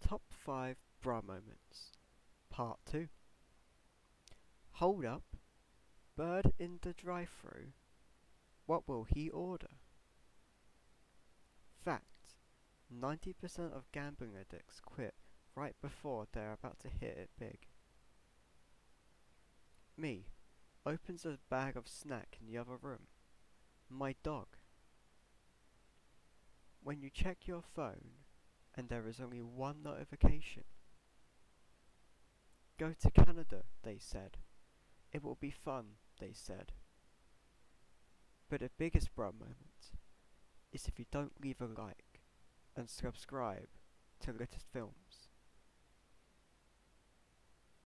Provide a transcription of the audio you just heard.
Top 5 Bra Moments, Part 2. Hold up, bird in the drive-thru. What will he order? Fact: 90% of gambling addicts quit right before they're about to hit it big. Me opens a bag of snack in the other room. My dog. When you check your phone and there is only one notification. Go to Canada, they said. It will be fun, they said. But the biggest bra moment is if you don't leave a like and subscribe to Latest Films.